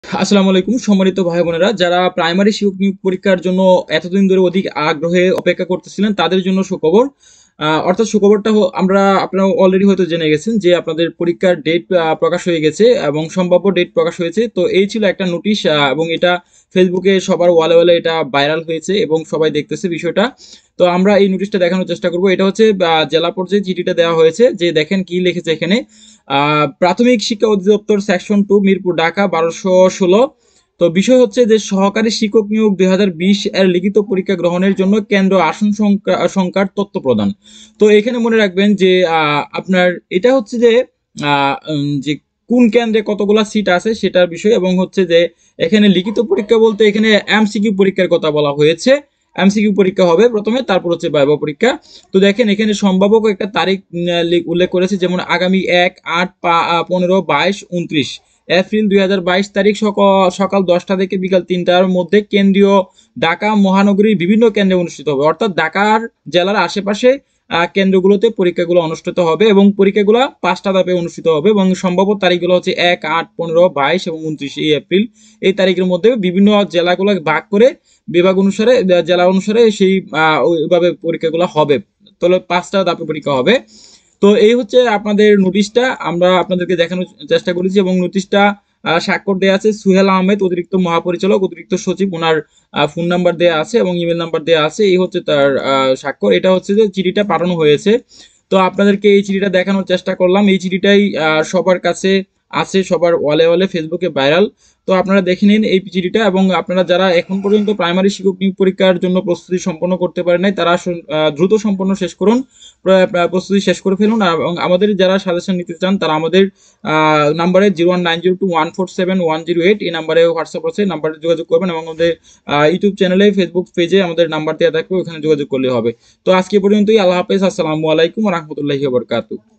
আসসালামু আলাইকুম সম্মানিত ভাই বোনেরা, যারা প্রাইমারি শিক্ষক নিয়োগ পরীক্ষার জন্য এতদিন ধরে অধিক আগ্রহে অপেক্ষা করতেছিলেন তাদের জন্য সুখবর। অর্থাৎ সুখবরটা আপনারা অলরেডি হয়তো জেনে গেছেন যে আপনাদের পরীক্ষার ডেট প্রকাশ হয়ে গেছে এবং সম্ভাব্য ডেট প্রকাশ হয়েছে। তো এই ছিল একটা নোটিশ, এবং এটা ফেসবুকে সবার ওয়ালে ওয়ালে এটা ভাইরাল হয়েছে এবং সবাই দেখতেছে বিষয়টা। তো আমরা এই নোটিশটা দেখানোর চেষ্টা করব। এটা হচ্ছে জেলা পর্যায়ে চিঠিটা দেওয়া হয়েছে, যে দেখেন কি লিখেছে এখানে। প্রাথমিক শিক্ষা অধিদপ্তর সেকশন 2 মিরপুর ঢাকা 1216। তো বিষয় হচ্ছে যে সহকারী শিক্ষক নিয়োগ 2020 এর লিখিত পরীক্ষা গ্রহণের জন্য কেন্দ্র আসন সংখ্যার তথ্য প্রদান। তো এখানে মনে রাখবেন যে আপনার এটা হচ্ছে যে কোন কেন্দ্রে কতগুলা সিট আছে সেটার বিষয়, এবং হচ্ছে যে এখানে লিখিত পরীক্ষা বলতে এখানে এমসিকিউ পরীক্ষার কথা বলা হয়েছে। এমসিকিউ পরীক্ষা হবে প্রথমে, তারপর হচ্ছে ভাইভা পরীক্ষা। তো দেখেন এখানে সম্ভাব্য একটা তারিখ উল্লেখ করেছে, যেমন আগামী 1, 8, 15, 22, 29 এপ্রিল 2022 তারিখ সকাল 10টা থেকে বিকাল 3টার মধ্যে কেন্দ্রীয় ঢাকা মহানগরীর বিভিন্ন কেন্দ্রে অনুষ্ঠিত হবে। অর্থাৎ ঢাকার জেলার আশেপাশে কেন্দ্রগুলোতে পরীক্ষাগুলো অনুষ্ঠিত হবে এবং পরীক্ষাগুলো 5টা ধাপে অনুষ্ঠিত হবে, এবং সম্ভাব্য তারিখগুলো হচ্ছে 1, 8, 15, 22 এবং 29 এপ্রিল। এই তারিখের মধ্যে বিভিন্ন জেলাগুলো ভাগ করে বিভাগ অনুসারে, জেলা অনুসারে সেই ওইভাবে পরীক্ষাগুলো হবে। তাহলে 5টা ধাপে পরীক্ষা হবে। তো এই হচ্ছে আপনাদের নোটিশটা, আমরা আপনাদেরকে দেখানোর চেষ্টা করেছি, এবং নোটিশটা স্বাক্ষর দেওয়া আছে সুহেল আহমেদ, অতিরিক্ত মহাপরিচালক, অতিরিক্ত সচিব। ওনার ফোন নাম্বার দেওয়া আছে এবং ইমেল নাম্বার দেওয়া আছে। এই হচ্ছে তার স্বাক্ষর। এটা হচ্ছে যে চিঠিটা পাঠানো হয়েছে। তো আপনাদেরকে এই চিঠিটা দেখানোর চেষ্টা করলাম। এই চিঠিটাই সবার কাছে আছে, সবার ওয়ালে ওয়ালে ফেসবুকে ভাইরাল। তো আপনারা দেখে নিন এই চিঠিটা, এবং আপনারা যারা এখন পর্যন্ত প্রাইমারি শিক্ষক নিয়োগ পরীক্ষার জন্য প্রস্তুতি সম্পন্ন করতে পারেন নাই তারা দ্রুত সম্পন্ন শেষ করুন, প্রস্তুতি শেষ করে ফেলুন। এবং আমাদের যারা সাজেশন নিতে চান তারা আমাদের নাম্বারে 01902147108 এই নাম্বারে হোয়াটসঅ্যাপ আছে, নাম্বারে যোগাযোগ করবেন, এবং আমাদের ইউটিউব চ্যানেলে, ফেসবুক পেজে আমাদের নাম্বার দেওয়া থাকবে, ওখানে যোগাযোগ করলে হবে। তো আজকে পর্যন্তই। আল্লাহ হাফেজ। আসসালামু আলাইকুম ওয়া রাহমাতুল্লাহি ওয়া বারাকাতুহু।